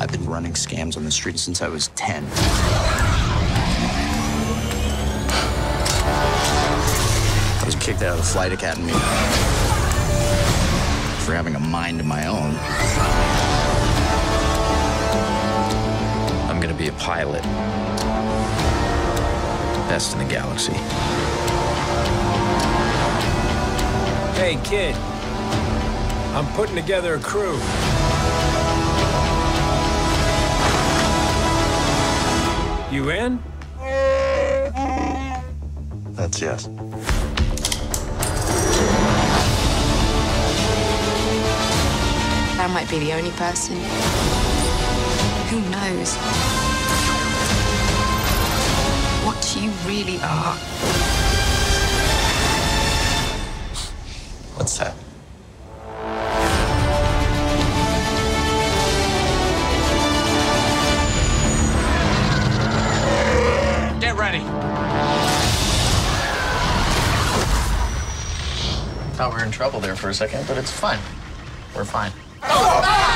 I've been running scams on the street since I was 10. I was kicked out of the flight academy for having a mind of my own. I'm gonna be a pilot. Best in the galaxy. Hey, kid. I'm putting together a crew. You in? That's yes. I might be the only person. Who knows what you really are? What's that? Get ready. Thought we were in trouble there for a second, but it's fine. We're fine. Oh!